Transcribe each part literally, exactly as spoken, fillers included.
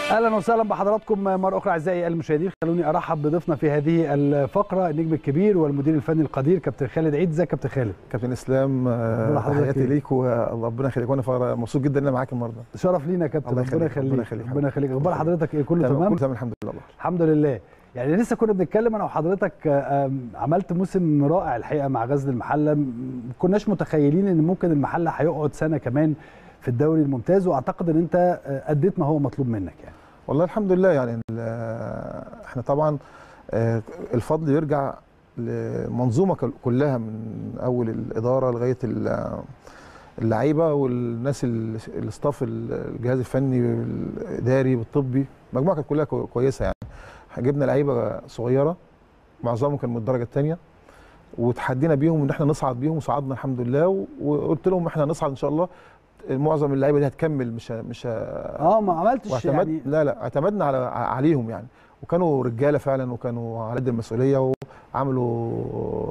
اهلا وسهلا بحضراتكم مره اخرى اعزائي المشاهدين. خلوني ارحب بضيفنا في هذه الفقره النجم الكبير والمدير الفني القدير كابتن خالد عيد. ازيك يا كابتن خالد؟ كابتن اسلام، تحياتي ليك وربنا يخليك، وانا مبسوط جدا ان انا معاك النهارده. شرف لينا يا كابتن، ربنا يخليك. ربنا يخليك. اخبار حضرتك ايه؟ كله تمام؟ كله تمام الحمد لله. الحمد لله. يعني لسه كنا بنتكلم انا وحضرتك، عملت موسم رائع الحقيقه مع غزل المحله. ما كناش متخيلين ان ممكن المحله هيقعد سنه كمان في الدوري الممتاز، واعتقد ان انت اديت ما هو مطلوب منك يعني. والله الحمد لله. يعني احنا طبعا الفضل يرجع للمنظومه كلها من اول الاداره لغايه اللعيبه والناس الاستاف، الجهاز الفني الاداري والطبي. المجموعه كانت كلها كويسه يعني. جبنا لعيبه صغيره معظمهم كان من الدرجه الثانيه، وتحدينا بيهم ان احنا نصعد بيهم وصعدنا الحمد لله. وقلت لهم احنا هنصعد ان شاء الله. معظم اللعيبه دي هتكمل، مش مش اه ما عملتش يعني. لا لا اعتمدنا على عليهم يعني، وكانوا رجاله فعلا وكانوا على قد المسؤوليه، وعملوا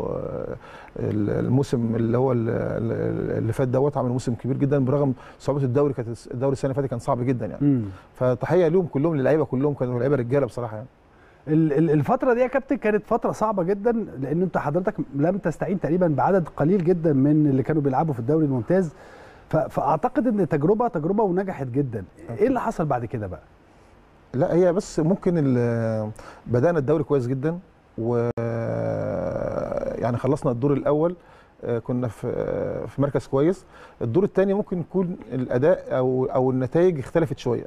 الموسم اللي هو اللي فات دوت عملوا موسم كبير جدا برغم صعوبه الدوري. كانت الدوري السنه اللي فاتت كان صعب جدا يعني. مم. فتحيه لهم كلهم، للعيبه كلهم كانوا لعيبه رجاله بصراحه يعني. الفترة دي يا كابتن كانت فترة صعبة جدا، لأن أنت حضرتك لم تستعين تقريبا بعدد قليل جدا من اللي كانوا بيلعبوا في الدوري الممتاز. فأعتقد إن تجربة تجربة ونجحت جدا. إيه اللي حصل بعد كده بقى؟ لا هي بس ممكن بدأنا الدوري كويس جدا، و يعني خلصنا الدور الأول كنا في في مركز كويس. الدور الثاني ممكن يكون الأداء أو أو النتائج اختلفت شوية.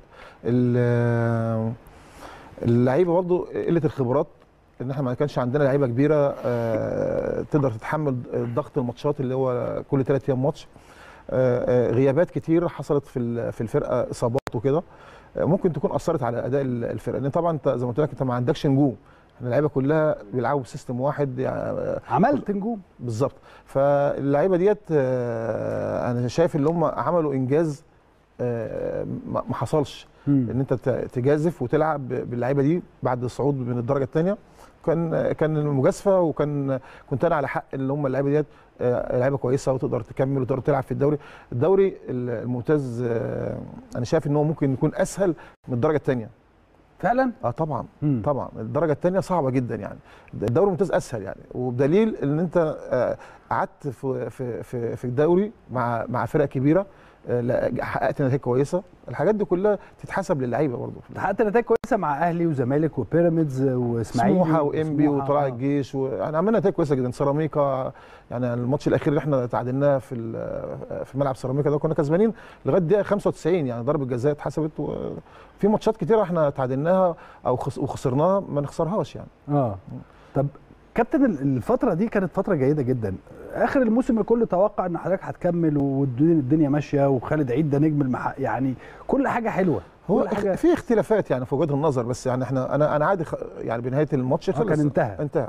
اللعيبه برضه قله الخبرات، ان احنا ما كانش عندنا لعيبه كبيره آه تقدر تتحمل ضغط الماتشات اللي هو كل ثلاث ايام ماتش. آه غيابات كتير حصلت في في الفرقه، اصابات وكده آه ممكن تكون اثرت على اداء الفرقه، لان طبعا انت زي ما قلت لك انت ما عندكش نجوم. احنا اللعيبه كلها بيلعبوا بسيستم واحد يعني. عملت نجوم بالظبط. فاللعيبه ديت آه انا شايف ان هم عملوا انجاز آه ما حصلش. مم. ان انت تجازف وتلعب باللعيبه دي بعد الصعود من الدرجه الثانيه، كان كان مجازفه، وكان كنت انا على حق ان هم اللعيبه ديت لعيبه كويسه وتقدر تكمل وتقدر تلعب في الدوري. الدوري الممتاز انا شايف ان هو ممكن يكون اسهل من الدرجه الثانيه. فعلا؟ اه طبعا. مم. طبعا الدرجه الثانيه صعبه جدا يعني. الدوري الممتاز اسهل يعني، وبدليل ان انت قعدت في في في في الدوري مع مع فرق كبيره، حققت نتائج كويسه. الحاجات دي كلها تتحسب للعيبه برضه. حققت نتائج كويسه مع اهلي وزمالك وبيراميدز واسماعيلي سموحه وانبي وطلائع الجيش، ويعني عملنا نتائج كويسه جدا. سيراميكا يعني الماتش الاخير اللي احنا تعادلناه في في ملعب سيراميكا ده كنا كسبانين لغايه الدقيقه خمسة وتسعين، يعني ضربه جزاء اتحسبت. وفي ماتشات كتيره احنا تعادلناها او وخسرناها ما نخسرهاش يعني. اه طب كابتن الفترة دي كانت فترة جيدة جدا. آخر الموسم الكل توقع إن حضرتك هتكمل والدنيا ماشية، وخالد عيد ده نجم المحق، يعني كل حاجة حلوة. هو حاجة في اختلافات يعني في وجهة النظر، بس يعني احنا أنا أنا عادي يعني بنهاية الماتش خلص كان انتهى انتهى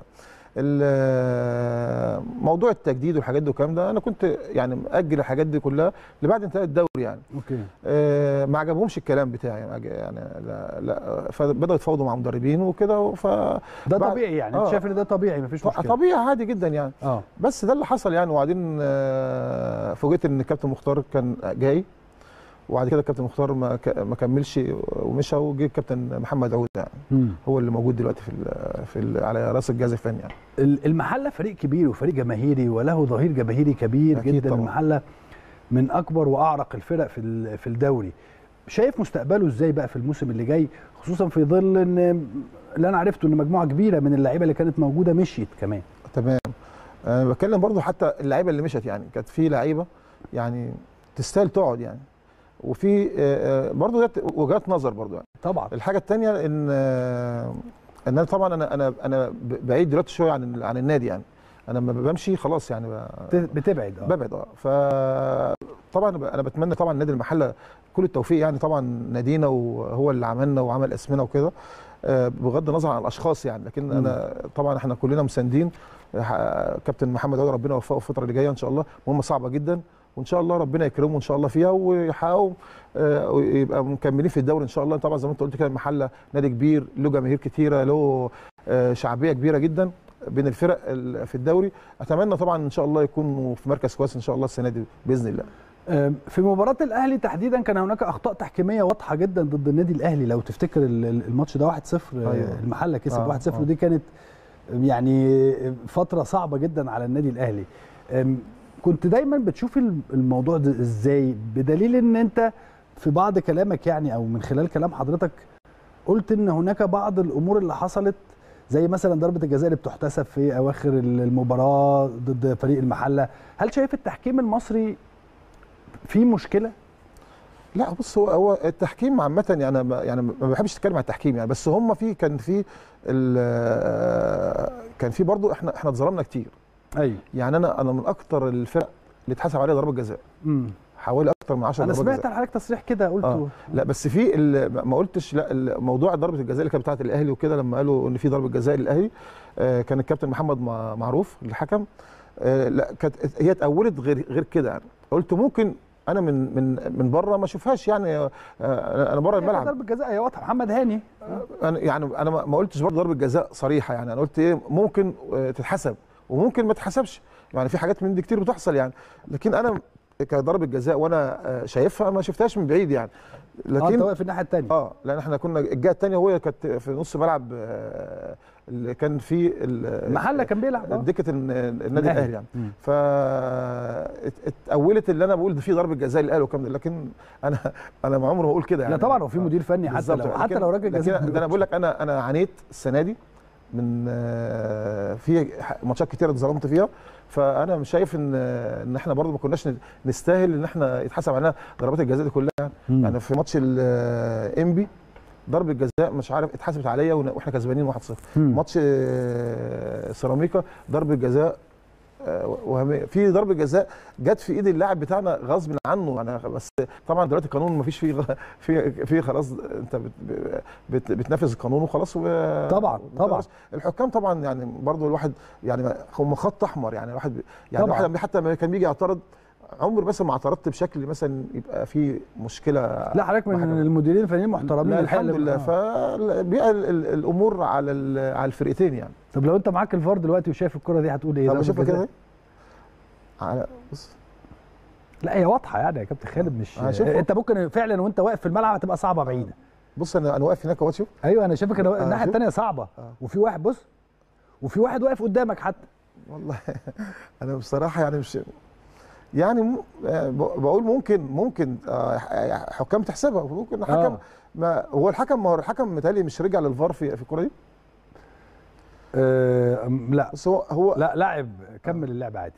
موضوع التجديد والحاجات دي والكلام ده. انا كنت يعني مأجل الحاجات دي كلها لبعد انتهاء الدوري يعني. اوكي. آه ما عجبهمش الكلام بتاعي يعني. لا لا فبداوا يتفاوضوا مع مدربين وكده. ف ده طبيعي يعني. انت آه شايف ان ده طبيعي مفيش مشكله؟ طبيعي عادي جدا يعني. اه بس ده اللي حصل يعني. وبعدين آه فوجئت ان الكابتن مختار كان جاي، وبعد كده الكابتن مختار ما ما كملش ومشى، وجه الكابتن محمد عود يعني. مم. هو اللي موجود دلوقتي في ال في ال على راس الجهاز الفني يعني. المحله فريق كبير وفريق جماهيري وله ظهير جماهيري كبير جدا طبعا. المحله من اكبر واعرق الفرق في في الدوري. شايف مستقبله ازاي بقى في الموسم اللي جاي، خصوصا في ظل ان اللي انا عرفته ان مجموعه كبيره من اللعيبه اللي كانت موجوده مشيت كمان؟ تمام. انا بتكلم برضو حتى اللعيبه اللي مشت يعني، كانت في لعيبه يعني تستاهل تقعد يعني، وفي برضه ده وجهات نظر برضه يعني. طبعا. الحاجه الثانيه ان ان انا طبعا انا انا انا بعيد دلوقتي شويه عن عن النادي يعني. انا لما بمشي خلاص يعني بتبعد. اه ببعد. اه فطبعا انا بتمنى طبعا نادي المحله كل التوفيق يعني. طبعا نادينا وهو اللي عملنا وعمل اسمنا وكده، بغض النظر عن الاشخاص يعني. لكن م. انا طبعا احنا كلنا مساندين كابتن محمد عوده، ربنا يوفقه الفتره اللي جايه ان شاء الله. مهمه صعبه جدا، وان شاء الله ربنا يكرمه ان شاء الله فيها ويحققوا ويبقى مكملين في الدوري ان شاء الله. طبعا زي ما انت قلت كده المحله نادي كبير له جماهير كتيره، له شعبيه كبيره جدا بين الفرق في الدوري. اتمنى طبعا ان شاء الله يكونوا في مركز كويس ان شاء الله السنه دي باذن الله. في مباراه الاهلي تحديدا كان هناك اخطاء تحكيميه واضحه جدا ضد النادي الاهلي. لو تفتكر الماتش ده واحد صفر، أيوة. المحله كسب آه واحد صفر، ودي كانت يعني فتره صعبه جدا على النادي الاهلي. كنت دايما بتشوف الموضوع ده ازاي؟ بدليل ان انت في بعض كلامك يعني او من خلال كلام حضرتك قلت ان هناك بعض الامور اللي حصلت زي مثلا ضربه الجزاء اللي بتحتسب في اواخر المباراه ضد فريق المحله. هل شايف التحكيم المصري فيه مشكله؟ لا بص، هو هو التحكيم عامه يعني يعني ما بحبش اتكلم عن التحكيم يعني، بس هم في كان في كان في برضه احنا احنا اتظلمنا كتير. ايوه يعني انا انا من اكتر الفرق اللي اتحسب عليها ضربه جزاء. امم حوالي اكتر من عشرة ضربات جزاء. انا سمعت حضرتك تصريح كده قلته. آه. لا بس في ما قلتش، لا موضوع ضربه الجزاء اللي كانت بتاعه الاهلي وكده، لما قالوا ان في ضربه جزاء للاهلي آه كان الكابتن محمد معروف الحكم آه لا كانت هي اتأولت غير غير كده يعني. قلت ممكن انا من من من بره ما اشوفهاش يعني آه انا بره الملعب. ضربه جزاء هي واضحه، محمد هاني آه انا يعني انا ما قلتش برضه ضربه جزاء صريحه يعني. انا قلت ايه ممكن آه تتحسب وممكن ما تتحسبش يعني، في حاجات من دي كتير بتحصل يعني. لكن انا كضربه جزاء وانا شايفها ما شفتهاش من بعيد يعني. لكن اه انت واقف الناحيه الثانيه. اه لان احنا كنا الجهه الثانيه وهي كانت في نص ملعب اللي كان فيه المحله كان بيلعب دكه النادي الاهلي يعني. ف اتأولت اللي انا بقول ده في ضربه جزاء للاهلي وكام، لكن انا انا ما عمري ما اقول كده يعني. لا طبعا هو في مدير فني حتى لو حتى لو راجل جزاء. انا بقول لك انا انا عانيت السنه دي من في ماتشات كتير اتظلمت فيها، فانا مش شايف ان ان احنا برضو ما كناش نستاهل ان احنا يتحسب علينا ضربات الجزاء دي كلها يعني. يعني في ماتش الانبي ضربه جزاء مش عارف اتحسبت عليا واحنا كسبانين واحد صفر. ماتش سيراميكا ضربه جزاء وهميه، في ضربه جزاء جت في ايد اللاعب بتاعنا غصب عنه انا، بس طبعا دلوقتي القانون ما فيش فيه في في خلاص انت بت بت بتنفذ القانون وخلاص. طبعا طبعا الحكام طبعا يعني برضو الواحد يعني هم خط احمر يعني. الواحد يعني طبعا. الواحد حتى لما كان بيجي يعترض عمر مثلا ما اعترضت بشكل مثلا يبقى في مشكله. لا حضرتك من المديرين الفنيين محترمين الحمد لله. فبيبقى الامور على على الفرقتين يعني. طب لو انت معاك الفار دلوقتي وشايف الكره دي هتقول ايه؟ طب شايفها كده على بص. لا هي واضحه يعني يا كابتن خالد، مش انت ممكن فعلا وانت واقف في الملعب هتبقى صعبه بعيده. بص انا انا واقف هناك اهو شوف. ايوه انا شايفك انا الناحيه الثانيه صعبه آه. وفي واحد بص وفي واحد واقف قدامك حتى. والله انا بصراحه يعني مش يعني بقول ممكن ممكن حكام تحسبها، ممكن حكم آه. ما هو الحكم ما هو الحكم متهيألي مش رجع للفار في في الكوره دي. أه لا بس هو هو لا لاعب كمل اللعب عادي.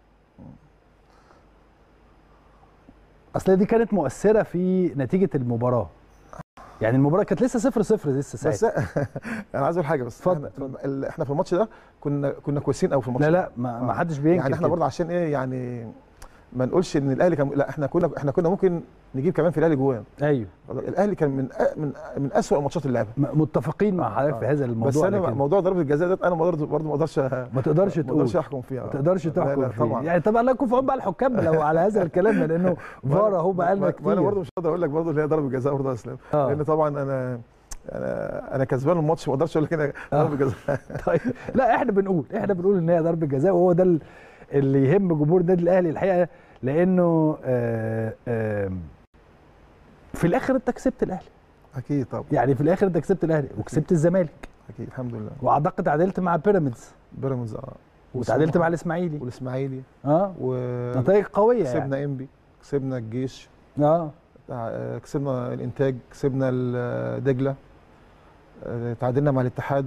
اصل دي كانت مؤثره في نتيجه المباراه يعني. المباراه كانت لسه صفر صفر لسه ساعتها. بس انا عايز اقول حاجه بس احنا, احنا في الماتش ده كنا كنا كويسين قوي في الماتش لا ده. لا ما, ما حدش بينكر يعني احنا برضه عشان ايه يعني ما نقولش ان الاهلي كان، لا احنا كنا احنا كنا ممكن نجيب كمان في الاهلي جوان. ايوه الاهلي كان من من من اسوء الماتشات اللي لعبها. متفقين مع حضرتك في هذا الموضوع. بس انا موضوع ضربه الجزاء ده انا برضه ما اقدرش ما تقدرش تقول، ما اقدرش احكم فيها، ما تقدرش تحكم فيها طبعا. يعني. طبعا الله يكون في عون بقى الحكام لو على هذا الكلام، لانه فار اهو بقى لنا كتير. انا برضه مش هقدر اقول لك برضه اللي هي ضربه جزاء برضه يا اسلام، لان طبعا انا انا انا كسبان الماتش ما اقدرش اقول لك انا ضربه جزاء. طيب لا احنا بنقول احنا بنقول ان هي ضربه جزاء، وهو ده اللي يهم جمهور النادي الاهلي الحقيقه، لانه آآ آآ في الاخر انت كسبت الاهلي. اكيد طبعا. يعني في الاخر انت كسبت الاهلي وكسبت الزمالك. اكيد الحمد لله. واعتقد تعادلت مع بيراميدز. بيراميدز اه. وتعادلت مع الاسماعيلي. والاسماعيلي اه. ونتائج قويه يعني. كسبنا انبي، كسبنا الجيش. اه. كسبنا الانتاج، كسبنا دجله، تعادلنا مع الاتحاد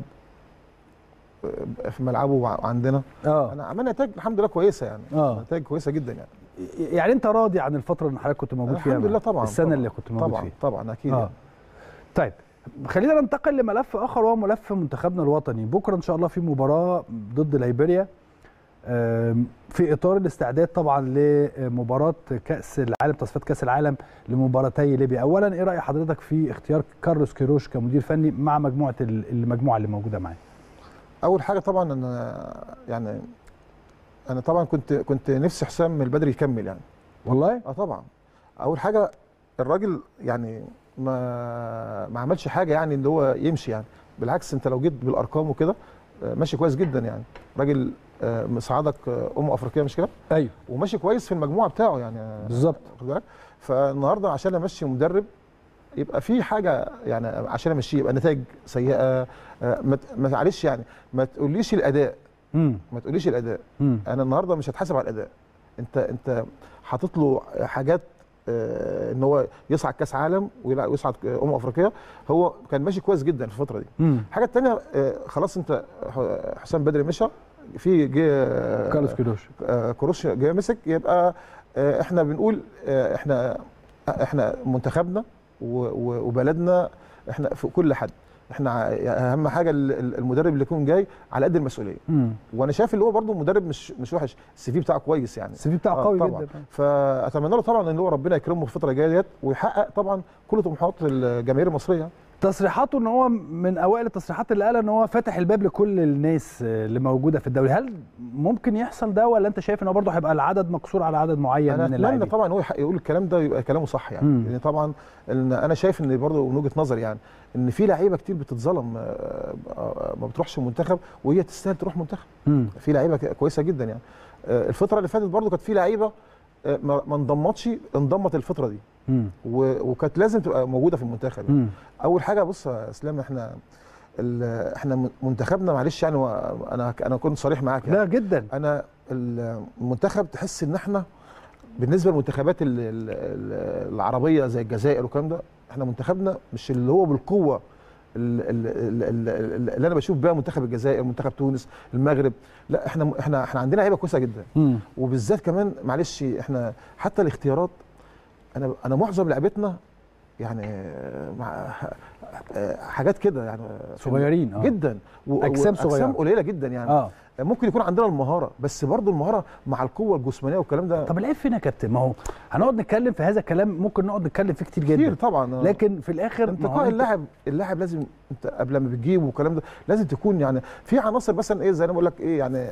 في ملعبه وعندنا. اه انا عملنا نتائج الحمد لله كويسه يعني. اه نتائج كويسه جدا يعني. يعني انت راضي عن الفتره اللي حضرتك كنت موجود فيها؟ الحمد لله طبعا. السنه طبعًا اللي كنت موجود طبعًا فيها طبعا اكيد آه. يعني. طيب خلينا ننتقل لملف اخر وهو ملف منتخبنا الوطني. بكره ان شاء الله في مباراه ضد ليبيريا في اطار الاستعداد طبعا لمباراه كاس العالم، تصفيات كاس العالم لمباراتي ليبيا. اولا ايه راي حضرتك في اختيار كارلوس كيروش كمدير فني مع مجموعه المجموعه اللي موجوده معاه؟ اول حاجه طبعا انا يعني انا طبعا كنت كنت نفسي حسام البدري يكمل يعني. والله اه طبعا. اول حاجه الراجل يعني ما ما عملش حاجه يعني اللي هو يمشي يعني، بالعكس انت لو جيت بالارقام وكده ماشي كويس جدا يعني. راجل مصعدك امم افريقيا مش كده؟ ايوه وماشي كويس في المجموعه بتاعه يعني بالظبط. خد بالك. فالنهارده عشان امشي مدرب يبقى في حاجه يعني عشان امشيه يبقى نتائج سيئه، ما معلش يعني ما تقوليش الاداء امم ما تقوليش الاداء مم. انا النهارده مش هتحاسب على الاداء. انت انت حاطط له حاجات آه ان هو يصعد كاس عالم ويصعد امم افريقيا، هو كان ماشي كويس جدا في الفتره دي. مم. الحاجه الثانيه آه خلاص انت حسام بدري مشى، في جه كارلوس كيروش آه كروش جه مسك، يبقى آه احنا بنقول آه احنا احنا منتخبنا وبلدنا احنا في كل حد، احنا اهم حاجه المدرب اللي يكون جاي على قد المسؤوليه. مم. وانا شايف اللي هو برده مدرب مش مش وحش، السي في بتاعه كويس يعني، السي في بتاعه قوي طبعًا. جدا. فاتمنى له طبعا ان هو ربنا يكرمه في الفتره الجايه ديت ويحقق طبعا كل طموحات الجماهير المصريه. تصريحاته ان هو من اوائل التصريحات اللي قالها ان هو فاتح الباب لكل الناس اللي موجوده في الدوري، هل ممكن يحصل ده ولا انت شايف ان هو برضه هيبقى العدد مقصور على عدد معين أنا من اللاعبين؟ انا اتمنى طبعا هو يقول الكلام ده ويبقى كلامه صح يعني، لان يعني طبعا إن انا شايف ان برضه من وجهه نظري يعني ان في لعيبه كتير بتتظلم ما بتروحش المنتخب وهي تستاهل تروح منتخب. مم. في لعيبه كويسه جدا يعني. الفتره اللي فاتت برضه كانت في لعيبه ما انضمتش، انضمت الفتره دي مم. وكانت لازم تبقى موجوده في المنتخب يعني. اول حاجه بص يا اسلام، احنا احنا منتخبنا معلش يعني انا انا كنت صريح معاك يعني. لا جدا. انا المنتخب تحس ان احنا بالنسبه للمنتخبات العربيه زي الجزائر والكلام ده، احنا منتخبنا مش اللي هو بالقوه اللي انا بشوف بيها منتخب الجزائر، منتخب تونس، المغرب. لا احنا احنا احنا عندنا لعيبه كويسه جدا. مم. وبالذات كمان معلش احنا حتى الاختيارات، انا انا معظم لعيبتنا يعني مع حاجات كده يعني صغيرين اه جدا، واجسام صغيره، اجسام قليله جدا يعني. اه ممكن يكون عندنا المهاره، بس برضو المهاره مع القوه الجسمانيه والكلام ده. طب العيب فين يا كابتن؟ ما هو هنقعد نتكلم في هذا الكلام، ممكن نقعد نتكلم فيه كتير جدا كتير طبعا، لكن في الاخر انتقاء اللاعب اللاعب لازم انت قبل ما بتجيبه والكلام ده لازم تكون يعني في عناصر مثلا ايه زي ما بقول لك ايه يعني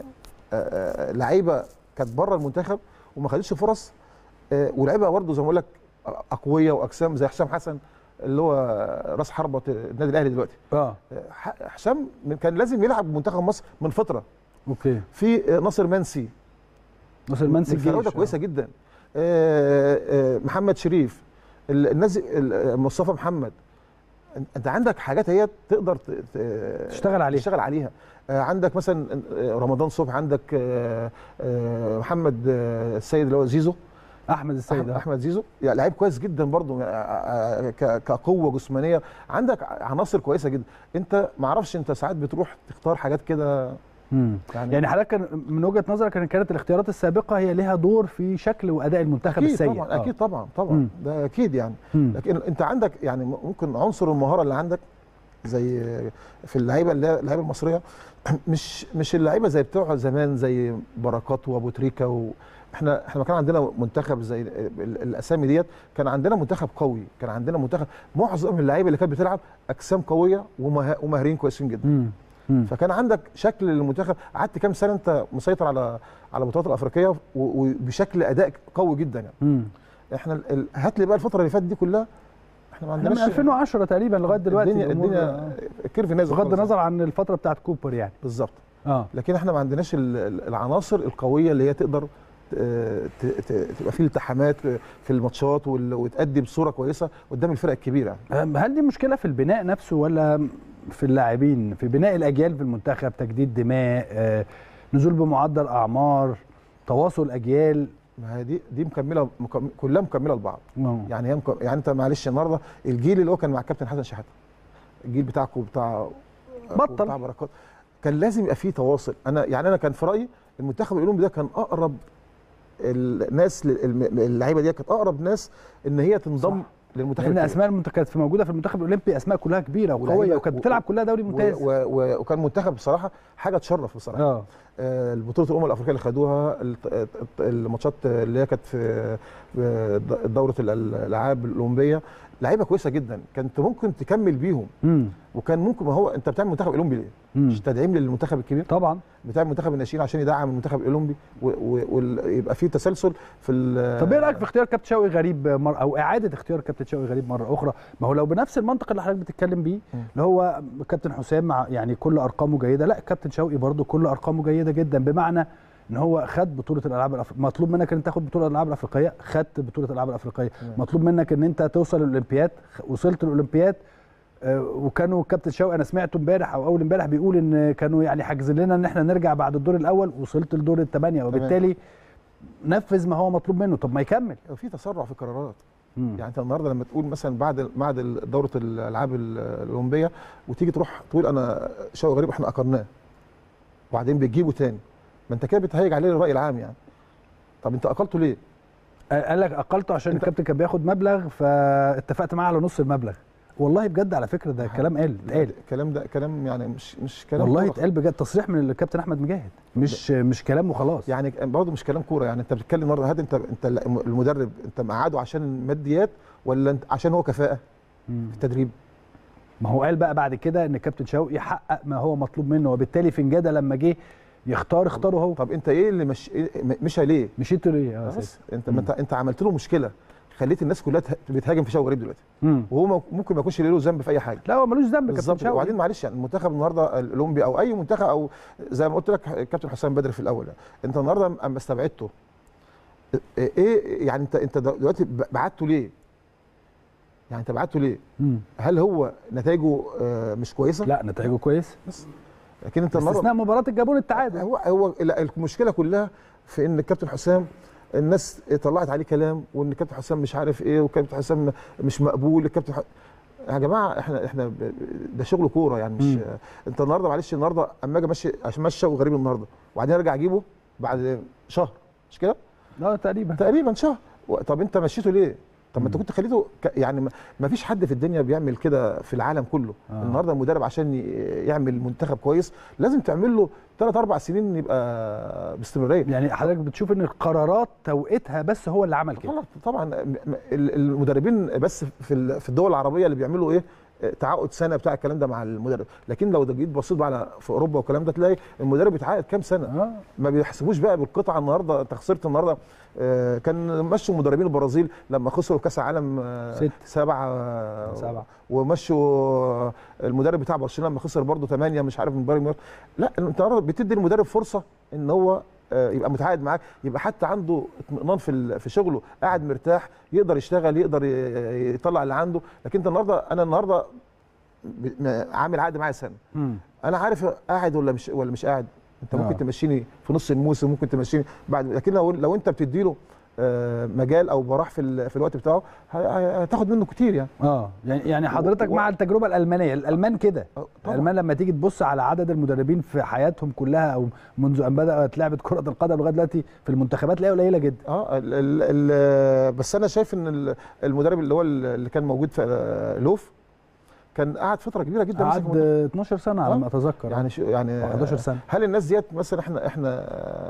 لعيبه كانت بره المنتخب وما خدتش فرص، ولعيبه برضه زي ما بقول لك اقوياء واجسام زي حسام حسن اللي هو راس حربه النادي الاهلي دلوقتي. اه حسام كان لازم يلعب منتخب مصر من فتره. اوكي. في ناصر منسي، ناصر منسي الجيش كويسه جدا. آآ آآ محمد شريف، الناس مصطفى محمد، انت عندك حاجات هي تقدر تشتغل عليها تشتغل عليها. عندك مثلا رمضان صبحي، عندك محمد السيد اللي هو زيزو، احمد السيد احمد زيزو يعني لعيب كويس جدا برضه كقوه جسمانيه. عندك عناصر كويسه جدا. انت ما اعرفش انت ساعات بتروح تختار حاجات كده يعني يعني حضرتك من وجهه نظرك ان كانت الاختيارات السابقه هي لها دور في شكل واداء المنتخب السيء؟ اكيد طبعا. اكيد طبعا طبعا مم. ده اكيد يعني. مم. لكن انت عندك يعني ممكن عنصر المهاره اللي عندك زي في اللعيبه اللعيبه المصريه مش مش اللعيبه زي بتوع زمان زي بركات وابو تريكه و احنا احنا كان عندنا منتخب زي الاسامي ديت، كان عندنا منتخب قوي، كان عندنا منتخب معظم اللعيبه اللي كانت بتلعب اجسام قويه ومهاريين كويسين جدا. مم. مم. فكان عندك شكل للمنتخب، قعدت كام سنه انت مسيطر على على البطولات الافريقيه وبشكل اداء قوي جدا يعني. مم. احنا هات لي بقى الفتره اللي فاتت دي كلها احنا ما عندناش من ألفين وعشرة تقريبا لغايه دلوقتي الدنيا الدنيا الكيرف نازل بغض النظر عن الفتره بتاعت كوبر يعني. بالظبط. اه لكن احنا ما عندناش العناصر القويه اللي هي تقدر تبقى في التحامات في الماتشات وتأدي بصوره كويسه قدام الفرق الكبيره. هل دي مشكله في البناء نفسه ولا في اللاعبين، في بناء الاجيال في المنتخب، تجديد دماء، نزول بمعدل اعمار، تواصل اجيال؟ ما هي دي دي مكمله مكمل كلها مكمله لبعض. يعني هي مكمل يعني انت معلش النهارده الجيل اللي هو كان مع الكابتن حسن شحاته، الجيل بتاعكم بتاع بطل بتاع بركات، كان لازم يبقى فيه تواصل. انا يعني انا كان في رايي المنتخب الاولمبي ده كان اقرب الناس اللعيبه دي، كانت اقرب ناس ان هي تنضم صح. للمنتخب، لان اسماء المنتخب كانت موجوده في المنتخب الاولمبي اسماء كلها كبيره وقويه وكانت بتلعب كلها دوري ممتاز، و و وكان منتخب بصراحه حاجه تشرف بصراحه. اه البطوله الامم الافريقيه اللي خدوها، الماتشات اللي هي كانت في دوره الالعاب الاولمبيه، لعيبه كويسه جدا كنت ممكن تكمل بيهم. مم. وكان ممكن، ما هو انت بتعمل منتخب اولمبي ليه؟ مم. مش تدعيم للمنتخب الكبير؟ طبعا بتعمل منتخب الناشئين عشان يدعم المنتخب الاولمبي ويبقى في تسلسل في. طب ايه رايك في اختيار كابتن شوقي غريب مره، او اعاده اختيار كابتن شوقي غريب مره اخرى؟ ما هو لو بنفس المنطق اللي حضرتك بتتكلم بيه اللي هو كابتن حسام مع يعني كل ارقامه جيده، لا كابتن شوقي برده كل ارقامه جيده جدا، بمعنى ان هو خد بطوله الالعاب الافريقيه، مطلوب منك ان انت تاخد بطوله الالعاب الافريقيه، خدت بطوله الالعاب الافريقيه، مطلوب منك ان انت توصل للاولمبياد، وصلت للاولمبياد. وكانوا الكابتن شوقي انا سمعته امبارح او اول امبارح بيقول ان كانوا يعني حاجزين لنا ان احنا نرجع بعد الدور الاول، وصلت لدور الثمانيه، وبالتالي نفذ ما هو مطلوب منه. طب ما يكمل. في تسرع في القرارات. يعني انت النهارده لما تقول مثلا بعد بعد دوره الالعاب الاولمبيه وتيجي تروح تقول انا شوقي غريب احنا اقرناه وبعدين بتجيبه تاني، ما انت كده بتهيج عليه الراي العام يعني. طب انت اقلته ليه؟ قال لك اقلته عشان الكابتن كان بياخد مبلغ فاتفقت معاه على نص المبلغ. والله بجد على فكره ده كلام قال اتقال. الكلام ده كلام يعني مش مش كلام والله اتقال بجد، تصريح من الكابتن احمد مجاهد، مش مش كلام وخلاص. يعني برضه مش كلام كوره. يعني انت بتتكلم النهارده هات انت انت المدرب انت مقعده عشان الماديات ولا انت عشان هو كفاءه مم. في التدريب؟ ما هو قال بقى بعد كده ان الكابتن شوقي حقق ما هو مطلوب منه، وبالتالي فنجاده لما جه يختار اختاره هو. طب انت ايه اللي مش مشى ليه؟ مشيت ليه؟ اه بس انت انت انت عملت له مشكله، خليت الناس كلها بتهاجم في شوقي غريب دلوقتي، مم. وهو ممكن ما يكونش له ذنب في اي حاجه. لا هو ملوش ذنب كابتن شوقي. وبعدين معلش يعني المنتخب النهارده الاولمبي او اي منتخب او زي ما قلت لك كابتن حسام بدري في الاول، انت النهارده اما استبعدته ايه يعني؟ انت انت دلوقتي بعته ليه؟ يعني انت بعته ليه؟ مم. هل هو نتائجه مش كويسه؟ لا نتائجه كويس، بس لكن انت النهارده استثناء مباراه الجابون التعادل. هو هو المشكله كلها في ان الكابتن حسام الناس طلعت عليه كلام وان الكابتن حسام مش عارف ايه والكابتن حسام مش مقبول. الكابتن ح... يا جماعه احنا احنا ده شغل كوره يعني مش. مم. انت النهارده معلش النهارده اما اجي ماشي عشان ماشي شوقي غريب النهارده وبعدين ارجع اجيبه بعد شهر، مش كده؟ لا تقريبا تقريبا شهر. طب انت مشيته ليه؟ طب ما انت كنت خليته ك... يعني ما فيش حد في الدنيا بيعمل كده في العالم كله. آه. النهارده المدرب عشان يعمل منتخب كويس لازم تعمل له ثلاث اربع سنين يبقى باستمراريه. يعني حضرتك بتشوف ان القرارات توقيتها بس هو اللي عمل كده؟ طبعا المدربين بس في في الدول العربيه اللي بيعملوا ايه تعاقد سنه بتاع الكلام ده مع المدرب، لكن لو جيت بصيت بقى على في اوروبا والكلام ده تلاقي المدرب بيتعاقد كام سنه. آه. ما بيحسبوش بقى بالقطعه. النهارده انت خسرت النهارده آه كان مشوا مدربين البرازيل لما خسروا كاس عالم آه سبعه آه سبعه ومشوا المدرب بتاع برشلونه لما خسر برده ثمانيه مش عارف من بايرن. لا انت النهارده بتدي المدرب فرصه ان هو يبقى متعاقد معاك، يبقى حتى عنده اطمئنان في في شغله، قاعد مرتاح يقدر يشتغل يقدر يطلع اللي عنده. لكن انت النهارده انا النهارده عامل عقد معايا سنه، مم. انا عارف قاعد ولا مش ولا مش قاعد. انت ممكن آه. تمشيني في نص الموسم، ممكن تمشيني بعد، لكن لو لو انت بتديله مجال او براح في في الوقت بتاعه هتاخد منه كتير يعني. اه يعني يعني حضرتك و... مع التجربه الالمانيه، الالمان كده، الالمان لما تيجي تبص على عدد المدربين في حياتهم كلها او منذ ان بدات لعبه كره القدم لغايه دلوقتي في المنتخبات تلاقيها قليله جدا. اه ال ال بس انا شايف ان المدرب اللي هو اللي كان موجود في لوف كان قعد فتره كبيره جدا، قعد اتناشر سنه على ما اتذكر يعني شو يعني احداشر سنه. هل الناس ديت مثلا احنا احنا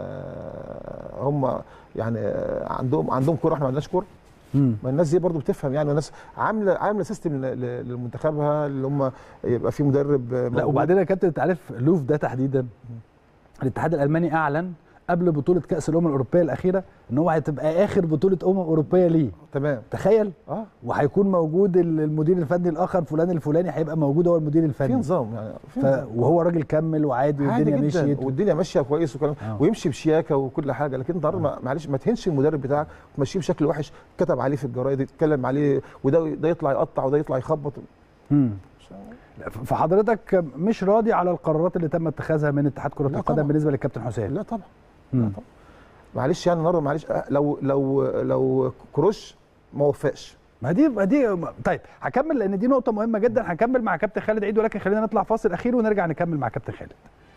هم يعني عندهم عندهم كوره احنا ما عندناش كوره؟ ما الناس دي برضو بتفهم يعني، الناس عامله عامله سيستم لمنتخبها اللي هم يبقى في مدرب موجود. لا وبعدين يا كابتن انت عارف لوف ده تحديدا الاتحاد الالماني اعلن قبل بطوله كاس الامم الاوروبيه الاخيره ان هو هتبقى اخر بطوله امم اوروبيه ليه. تمام. تخيل. اه وهيكون موجود المدير الفني الاخر فلان الفلاني هيبقى موجود هو المدير الفني. في نظام يعني في ف... نظام. وهو راجل كمل وعادي والدنيا مشيت والدنيا ماشيه كويس وكلام آه. ويمشي بشياكه وكل حاجه. لكن انت آه. معلش ما تهنش المدرب بتاعك وتمشيه بشكل وحش، كتب عليه في الجرايد يتكلم عليه وده ده يطلع يقطع وده يطلع يخبط. امم فحضرتك مش راضي على القرارات اللي تم اتخاذها من اتحاد كره القدم بالنسبه للكابتن حسام؟ لا طبعا. لا طبعا. معلش يعني النهارده معلش لو لو لو كروش ما وفقش ما دي ما دي طيب هكمل لان دي نقطه مهمه جدا. هكمل مع كابتن خالد عيد ولكن خلينا نطلع فاصل اخير ونرجع نكمل مع كابتن خالد.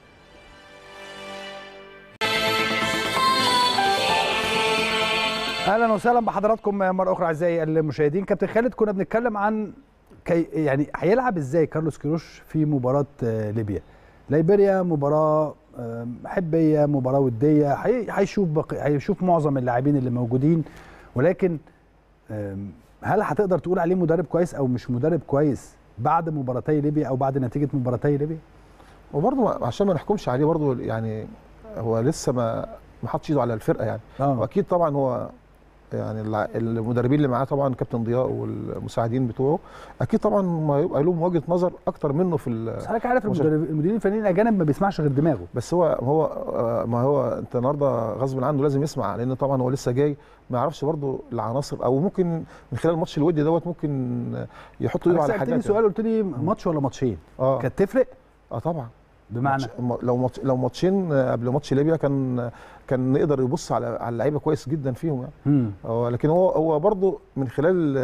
اهلا وسهلا بحضراتكم مره اخرى اعزائي المشاهدين. كابتن خالد كنا بنتكلم عن كي يعني هيلعب ازاي كارلوس كيروش في مباراه ليبيا. ليبيريا مباراه حبيه، مباراه وديه، هيشوف بقي... هيشوف معظم اللاعبين اللي موجودين، ولكن هل هتقدر تقول عليه مدرب كويس او مش مدرب كويس بعد مباراتي ليبيا او بعد نتيجه مباراتي ليبيا؟ وبرضه عشان ما نحكمش عليه برضه، يعني هو لسه ما ما حطش ايده على الفرقه يعني. آه. واكيد طبعا هو يعني المدربين اللي معاه طبعا كابتن ضياء والمساعدين بتوعه اكيد طبعا ما يبقى لهم وجهه نظر اكتر منه في. بس حضرتك عارف المديرين الفنيين الاجانب ما بيسمعش غير دماغه. بس هو هو ما هو انت النهارده غصب عنه لازم يسمع، لان طبعا هو لسه جاي ما يعرفش برضه العناصر، او ممكن من خلال الماتش الودي دوت ممكن يحط ايده على حاجات. سألتني سؤال قلت لي ماتش ولا ماتشين؟ اه كانت تفرق؟ اه طبعا. بمعنى لو ماتش لو ماتشين قبل ماتش ليبيا كان كان يقدر يبص على على اللعيبه كويس جدا فيهم يعني. هو لكن هو هو برضه من خلال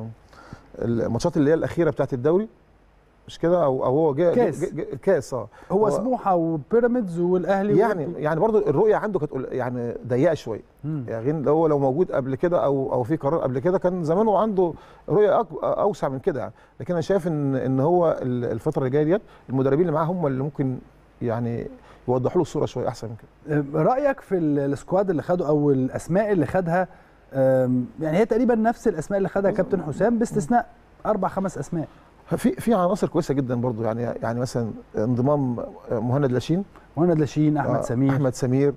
الماتشات اللي هي الاخيره بتاعت الدوري مش كده، او او هو جاي كاس كاس اه هو, هو سموحه وبيراميدز والاهلي يعني و... يعني برضه الرؤيه عنده كانت يعني ضيقه شويه يعني. هو لو موجود قبل كده او او في قرار قبل كده كان زمانه عنده رؤيه اوسع من كده يعني. لكن انا شايف ان ان هو الفتره اللي جايه ديت المدربين اللي معاه هم اللي ممكن يعني يوضحوا له الصوره شويه احسن من كده. رايك في السكواد اللي خده او الاسماء اللي خدها؟ يعني هي تقريبا نفس الاسماء اللي خدها كابتن حسام باستثناء اربع خمس اسماء. في في عناصر كويسه جدا برضو يعني. يعني مثلا انضمام مهند لاشين مهند لاشين احمد آه سمير احمد سمير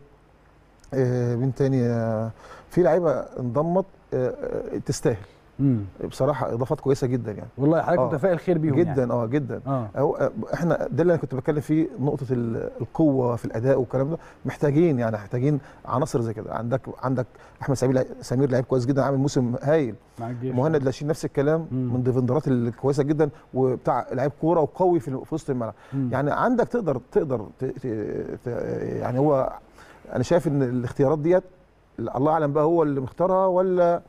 آه مين تاني آه في لعيبه انضمت آه تستاهل. امم بصراحه اضافات كويسه جدا يعني. والله حضرتك متفائل خير بيهم جدا يعني. اه جدا اه احنا ده اللي انا كنت بتكلم فيه، نقطه القوه في الاداء والكلام ده محتاجين يعني محتاجين عناصر زي كده. عندك عندك احمد سمير سمير لعيب كويس جدا عامل موسم هايل. مهند لاشين نفس الكلام مم. من ديفندرات الكويسه جدا وبتاع لعيب كوره وقوي في وسط الملعب. يعني عندك تقدر تقدر ت ت ت يعني هو انا شايف ان الاختيارات ديت الله اعلم بقى هو اللي مختارها ولا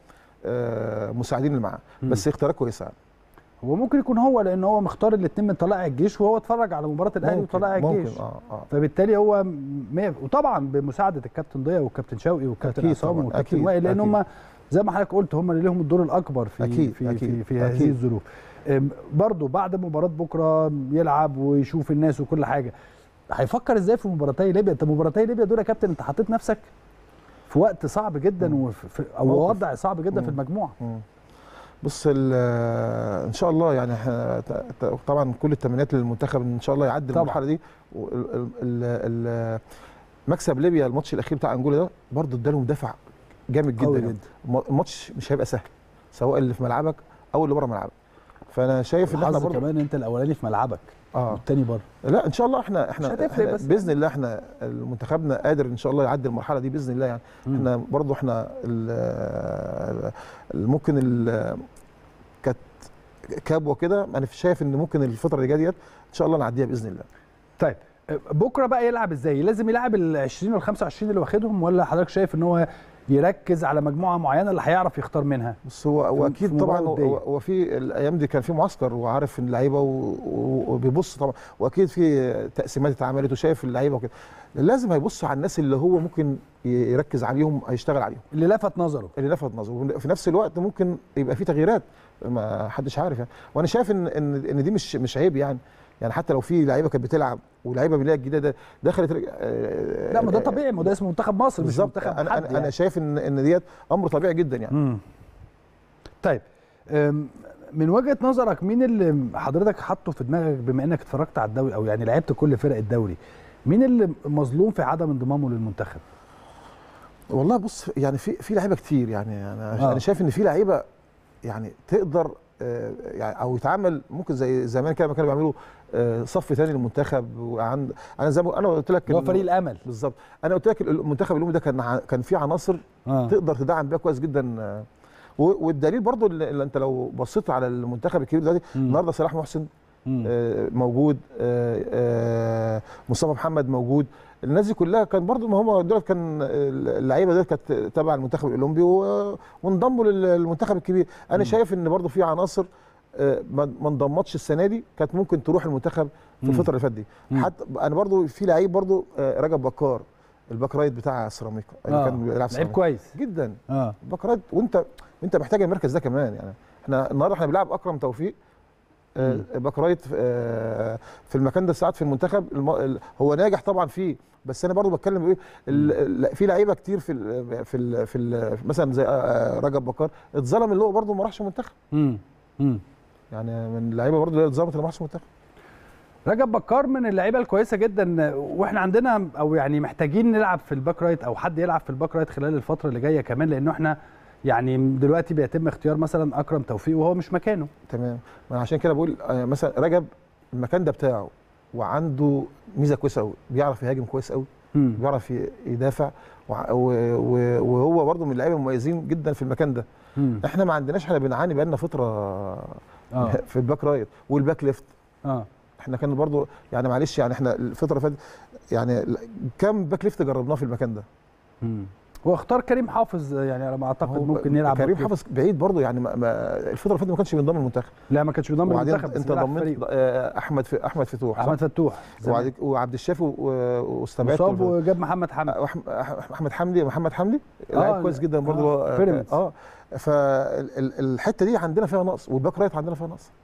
آه مساعدين اللي معاه، بس اختيارات كويسه. هو ممكن يكون هو لان هو مختار الاثنين من طلائع الجيش وهو اتفرج على مباراه الاهلي وطلائع الجيش. ممكن اه اه فبالتالي هو مية وطبعا بمساعده الكابتن ضياء والكابتن شوقي والكابتن عصام والكابتن وائل، لان هم زي ما حضرتك قلت هم اللي لهم الدور الاكبر في أكيد في أكيد في, في هذه الظروف. برضه بعد مباراه بكره يلعب ويشوف الناس وكل حاجه، هيفكر ازاي في مباراتي ليبيا؟ انت مباراتي ليبيا دول يا كابتن انت حطيت نفسك في وقت صعب جدا وفي او وضع صعب جدا مم. في المجموعه. مم. بص ان شاء الله يعني طبعا كل التمنيات للمنتخب ان شاء الله يعدي المرحله دي. مكسب ليبيا الماتش الاخير بتاع انجولا ده برضه ادالهم دفع جامد جدا, جدا. الماتش مش هيبقى سهل سواء اللي في ملعبك او اللي بره ملعبك. فانا شايف ان احنا برضه كمان انت الاولاني في ملعبك اه والتاني بره. لا ان شاء الله احنا احنا, احنا باذن الله احنا منتخبنا قادر ان شاء الله يعدي المرحله دي باذن الله يعني. م. احنا برضه احنا ممكن كانت كابوه كده، انا شايف ان ممكن الفتره اللي جايه ديت ان شاء الله نعديها باذن الله. طيب بكره بقى يلعب ازاي؟ لازم يلعب ال عشرين وال خمسة وعشرين اللي واخدهم، ولا حضرتك شايف ان هو يركز على مجموعه معينه اللي هيعرف يختار منها؟ بس هو هو اكيد طبعا هو في الايام دي كان في معسكر وعارف اللعيبه وبيبص طبعا، واكيد في تقسيمات اتعملت وشايف اللعيبه وكده. لازم هيبص على الناس اللي هو ممكن يركز عليهم هيشتغل عليهم، اللي لفت نظره اللي لفت نظره في نفس الوقت ممكن يبقى في تغييرات ما حدش عارف يعني. وانا شايف ان ان ان دي مش مش عيب يعني. يعني حتى لو في لعيبه كانت بتلعب ولعيبه من الجديده دخلت لا ما ده طبيعي، ما ده اسمه منتخب مصر مش منتخب أنا حد انا, يعني. أنا شايف ان ان ديت امر طبيعي جدا يعني. مم. طيب من وجهه نظرك مين اللي حضرتك حاطه في دماغك بما انك اتفرجت على الدوري او يعني لعبت كل فرق الدوري، مين اللي مظلوم في عدم انضمامه للمنتخب؟ والله بص يعني في في لعيبه كتير يعني. انا آه. انا شايف ان في لعيبه يعني تقدر يعني او يتعامل ممكن زي زمان كده ما كانوا بيعملوا صف ثاني للمنتخب. وعند انا زي ما انا قلت لك هو فريق الامل بالظبط. انا قلت لك المنتخب اليومي ده كان كان فيه عناصر آه. تقدر تدعم بيها كويس جدا. والدليل برضو اللي انت لو بصيت على المنتخب الكبير دلوقتي النهارده صلاح محسن آه موجود، آه آه مصطفى محمد موجود. الناس دي كلها كان برضو ما هم دول كان اللعيبه دول كانت تبع المنتخب الاولمبي وانضموا للمنتخب الكبير. انا مم. شايف ان برضو في عناصر ما انضمتش السنه دي كانت ممكن تروح المنتخب في الفتره اللي فاتت دي. حتى انا برضو في لعيب برضو رجب بكار الباك رايت بتاع سيراميكا اللي آه. كان بيلعب لعيب كويس جدا اه باك رايت. وانت انت محتاج المركز ده كمان يعني. احنا النهارده احنا بنلعب اكرم توفيق باك رايت في المكان ده ساعات في المنتخب هو ناجح طبعا فيه، بس انا برضو بتكلم ايه في لعيبه كتير في ال في ال في ال مثلا زي رجب بكار اتظلم اللي هو برضو ما راحش منتخب. امم يعني من اللعيبه برضو اللي اتظلمت اللي ما راحش منتخب. رجب بكار من اللعيبه الكويسه جدا، واحنا عندنا او يعني محتاجين نلعب في الباك رايت او حد يلعب في الباك رايت خلال الفتره اللي جايه كمان، لانه احنا يعني دلوقتي بيتم اختيار مثلا اكرم توفيق وهو مش مكانه. تمام، ما عشان كده بقول مثلا رجب المكان ده بتاعه وعنده ميزه كويسه قوي، بيعرف يهاجم كويس قوي، بيعرف يدافع، وهو برضه من اللعيبه المميزين جدا في المكان ده. مم. احنا ما عندناش، احنا بنعاني بقالنا فتره آه. في الباك رايت والباك ليفت. اه احنا كان برضه يعني معلش يعني احنا الفتره اللي فاتت يعني كام باك ليفت جربناه في المكان ده. امم هو اختار كريم حافظ، يعني على ما اعتقد ممكن يلعب. كريم حافظ بعيد برضه يعني ما ما الفتره اللي فاتت ما كانش بينضم للمنتخب. لا ما كانش بينضم للمنتخب. انت ضمنت احمد في احمد فتوح احمد فتوح وعبد الشافي واستبعدت مصاب وجاب محمد حمدي احمد حمدي محمد حمدي لعيب آه كويس جدا برضه. اه, آه فالحته دي عندنا فيها نقص، والباك رايت عندنا فيها نقص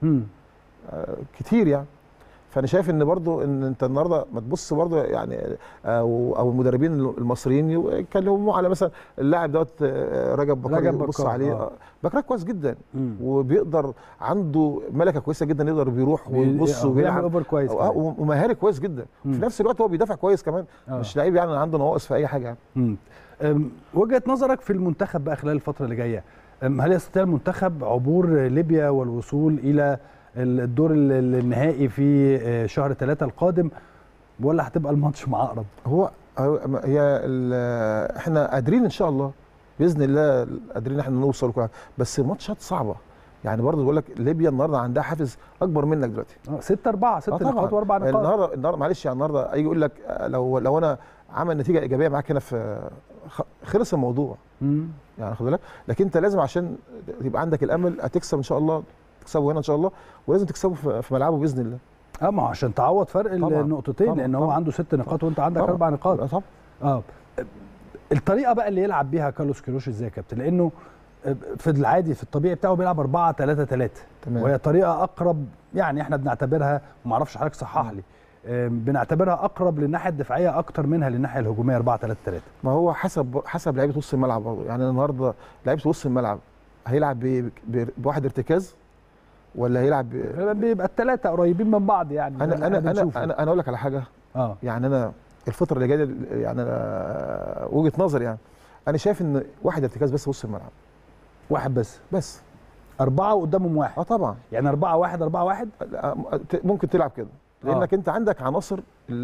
آه كتير يعني. فانا شايف ان برضو ان انت النهارده ما تبص برضو يعني او او المدربين المصريين يتكلموا على مثلا اللاعب دوت رجب بكار، يبص عليه آه. بكار كويس جدا مم. وبيقدر عنده ملكه كويسه جدا، يقدر بيروح ويبص وبيلعب اوفر كويس آه ومهاري كويس جدا. مم. في نفس الوقت هو بيدافع كويس كمان آه. مش لعيب يعني عنده نواقص في اي حاجه يعني. وجهه نظرك في المنتخب بقى خلال الفتره اللي جايه، هل يستطيع المنتخب عبور ليبيا والوصول الى الدور النهائي في شهر ثلاثة القادم، ولا هتبقى الماتش معقرب؟ هو هي احنا قادرين ان شاء الله باذن الله، قادرين احنا نوصل كويس، بس ماتشات صعبه يعني. برضه بقول لك ليبيا النهارده عندها حافز اكبر منك دلوقتي. اه ستة أربعة ستة نقاط واربع نقاط. النهارده النهارده معلش يعني النهارده يجي يقول لك لو لو انا عمل نتيجه ايجابيه معاك هنا في خلص الموضوع. امم يعني خد بالك، لكن انت لازم عشان يبقى عندك الامل هتكسب ان شاء الله، تكسبه هنا ان شاء الله، ولازم تكسبه في ملعبه باذن الله. اه ما عشان تعوض فرق النقطتين، لان هو عنده ست نقاط وانت عندك طبعًا. اربع نقاط. طبعا اه الطريقه بقى اللي يلعب بيها كارلوس كيروش ازاي يا كابتن؟ لانه في العادي في الطبيعي بتاعه بيلعب أربعة ثلاثة ثلاثة، وهي طريقه اقرب يعني احنا بنعتبرها، وما اعرفش حضرتك صحح لي، بنعتبرها اقرب للناحيه الدفاعيه اكتر منها للناحيه الهجوميه أربعة ثلاثة ثلاثة. ما هو حسب حسب لعيبه وسط الملعب برضه يعني. النهارده لعيبه وسط الملعب هيلعب بواحد ارتكاز ولا هيلعب ب... بيبقى الثلاثه قريبين من بعض يعني. انا انا انا انا انا اقول لك على حاجه اه يعني انا الفتره اللي جايه يعني انا وجهه نظر يعني انا شايف ان واحد ارتكاز بس وسط الملعب، واحد بس بس أربعة وقدامهم واحد. اه طبعا يعني أربعة واحد أربعة واحد ممكن تلعب كده، لانك آه. انت عندك عناصر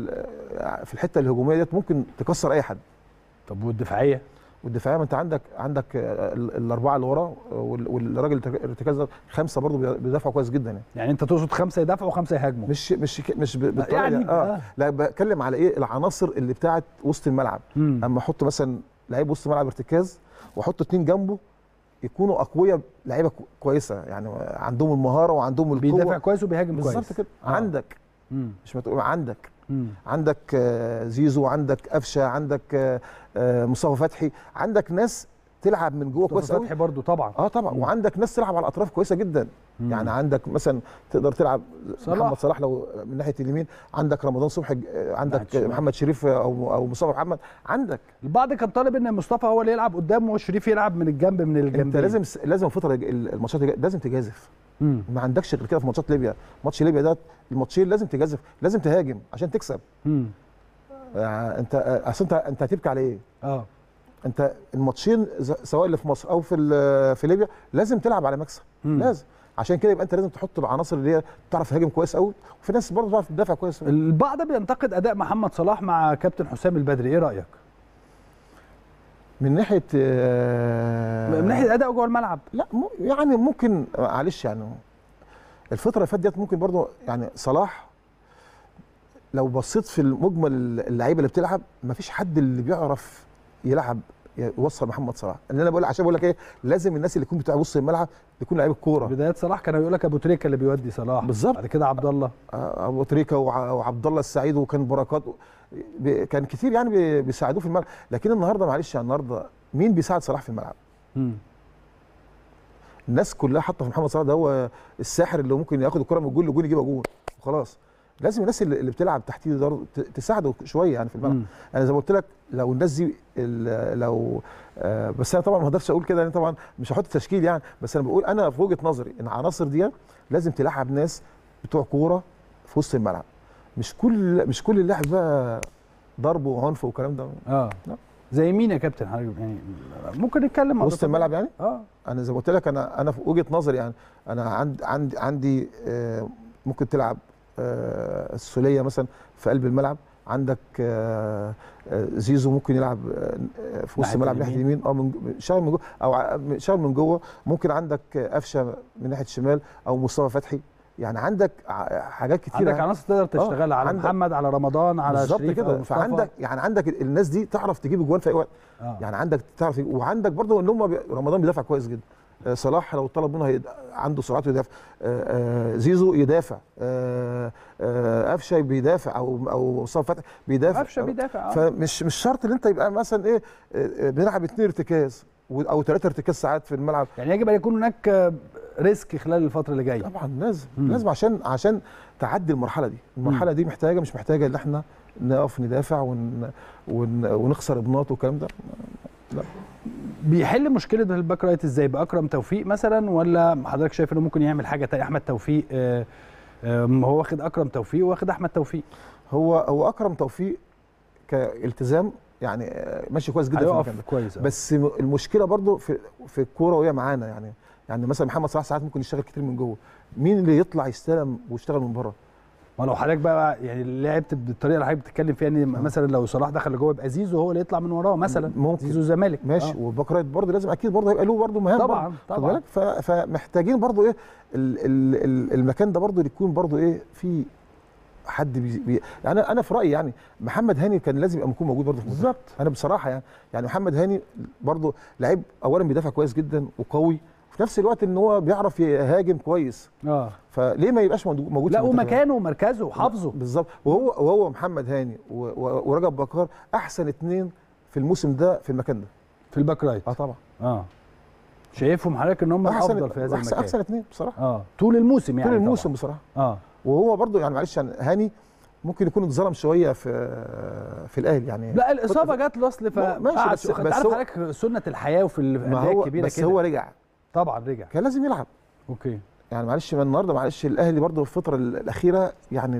في الحته الهجوميه ديت ممكن تكسر اي حد. طب والدفاعيه؟ والدفاعيه ما انت عندك عندك الاربعه اللي ورا والراجل الارتكاز ده خمسه برضه بيدافعوا كويس جدا يعني. يعني انت تقصد خمسه يدافعوا وخمسه يهاجموا؟ مش مش مش بالطريقه يعني اه, آه. لا بتكلم على ايه العناصر اللي بتاعت وسط الملعب. مم. اما احط مثلا لعيب وسط ملعب ارتكاز واحط اثنين جنبه يكونوا اقوياء، لعيبه كويسه يعني عندهم المهاره وعندهم القوه، بيدافع كويس وبيهاجم كويس بالظبط كده. آه. عندك مم. مش متقول عندك مم. عندك زيزو، عندك قفشه، عندك مصطفى فتحي، عندك ناس تلعب من جوه كويس قوي. فتحي برضو طبعا اه طبعا. مم. وعندك ناس تلعب على الاطراف كويسه جدا. مم. يعني عندك مثلا تقدر تلعب صلاح. محمد صلاح لو من ناحيه اليمين، عندك رمضان صبحي، عندك محمد شريف او او مصطفى محمد. عندك البعض كان طالب ان مصطفى هو اللي يلعب قدام وشريف يلعب من الجنب من الجنب. انت لازم لازم الفتره الماتشات لازم تجازف. مم. ما عندكش غير كده في ماتشات ليبيا. ماتش ليبيا ده الماتشين لازم تجازف، لازم تهاجم عشان تكسب. امم يعني انت اصل انت انت هتبكي على ايه؟ اه انت الماتشين سواء اللي في مصر او في في ليبيا لازم تلعب على مكسب. مم. لازم عشان كده يبقى انت لازم تحط العناصر اللي هي بتعرف تهاجم كويس قوي، وفي ناس برضه بتعرف تدافع كويس قوي. البعض بينتقد اداء محمد صلاح مع كابتن حسام البدري، ايه رايك؟ من ناحيه آه من ناحيه اداء جوه الملعب؟ لا يعني ممكن معلش يعني الفتره اللي فاتت ديت ممكن برضه يعني صلاح لو بصيت في المجمل اللعيبه اللي بتلعب ما فيش حد اللي بيعرف يلعب يوصل محمد صلاح. ان انا بقول عشان بقول لك ايه، لازم الناس اللي يكون بتاع وسط الملعب يكون لعيب الكوره. بدايات صلاح كانوا يقول لك ابو تريكه اللي بيودي صلاح بالظبط، بعد كده عبد الله ابو تريكه وعبد الله السعيد وكان بركات، كان كتير يعني بيساعدوه في الملعب. لكن النهارده معلش يعني النهارده مين بيساعد صلاح في الملعب؟ امم الناس كلها حاطه في محمد صلاح ده هو الساحر اللي ممكن ياخد الكره من الجول لجول يجيبها جول وخلاص. لازم الناس اللي, اللي بتلعب تحتيه تساعده شويه يعني في الملعب. انا زي ما قلت لك لو الناس دي لو آه بس انا طبعا ما اقدرش اقول كده، انا طبعا مش هحط تشكيل يعني، بس انا بقول انا في وجهه نظري ان العناصر دي لازم تلعب ناس بتوع كوره في وسط الملعب، مش كل مش كل اللاعب بقى ضرب وعنف والكلام ده. اه لا. زي مين يا كابتن حضرتك يعني ممكن نتكلم وسط الملعب يعني؟ اه انا زي ما قلت لك انا انا في وجهه نظري يعني انا عندي عندي عندي آه ممكن تلعب آه السوليه مثلا في قلب الملعب، عندك آه زيزو ممكن يلعب آه في وسط الملعب ناحيه اليمين اه من شغل من جوه او شغل من جوه، ممكن عندك قفشه من ناحيه الشمال او مصطفى فتحي، يعني عندك حاجات كتير، عندك عناصر تقدر تشتغل على محمد على رمضان على شريف كده. فعندك يعني عندك الناس دي تعرف تجيب اجوان في اي وقت. آه. يعني عندك تعرف، وعندك برضه ان هم رمضان بيدافع كويس جدا، صلاح لو طلب منه عنده سرعته يدافع، زيزو يدافع، قفشه بيدافع او او مصطفى فتحي بيدافع، قفشه بيدافع. فمش مش شرط ان انت يبقى مثلا ايه بنلعب اثنين ارتكاز او ثلاثه ارتكاز ساعات في الملعب، يعني يجب ان يكون هناك ريسك خلال الفتره اللي جايه. طبعا لازم مم. لازم عشان عشان تعدي المرحله دي، المرحله مم. دي محتاجه مش محتاجه ان احنا نقف ندافع ون ون ونخسر ابناط والكلام ده. لا. بيحل مشكله الباك رايت ازاي؟ باكرم توفيق مثلا، ولا حضرتك شايف انه ممكن يعمل حاجه ثانيه؟ احمد توفيق آه آه هو واخد اكرم توفيق واخد احمد توفيق. هو هو اكرم توفيق كالتزام يعني ماشي كويس جدا في المكان ده كويس. بس المشكله برضو في في الكوره وهي معانا، يعني يعني مثلا محمد صلاح ساعات ممكن يشتغل كتير من جوه، مين اللي يطلع يستلم ويشتغل من بره؟ ما لو حضرتك بقى يعني لعبت بالطريقه اللي حضرتك بتتكلم فيها ان مثلا لو صلاح دخل لجوه يبقى زيزو هو اللي يطلع من وراه مثلا، ممكن زيزو الزمالك ماشي. آه. والباك رايت برضه لازم اكيد برضه هيبقى له برضه مهام طبعا طبعا بالك، فمحتاجين برضه ايه ال ال المكان ده برضه يكون برضه ايه في حد بي بي يعني انا في رايي يعني محمد هاني كان لازم يبقى يكون موجود برضه بالظبط. انا بصراحه يعني يعني محمد هاني برضه لعيب اولا بيدافع كويس جدا وقوي، في نفس الوقت ان هو بيعرف يهاجم كويس. اه فليه ما يبقاش موجود؟ لا ومكانه ومركزه وحافظه بالظبط. وهو وهو محمد هاني ورجب بكار احسن اثنين في الموسم ده في المكان ده في الباك رايت. اه طبعا. اه شايفهم حضرتك ان هم الافضل في هذا المكان؟ احسن اثنين بصراحه اه طول الموسم يعني طول الموسم طبعا. بصراحه. اه وهو برضه يعني معلش يعني هاني ممكن يكون اتظلم شويه في في الاهلي يعني. لا الاصابه جت له اصل ف ماشي بس, بس عارف حضرتك سنه الحياه وفي الانديه الكبيره بس كده. هو رجع طبعا رجع كان لازم يلعب. اوكي يعني معلش من النهارده معلش الاهلي برضه في الفتره الاخيره يعني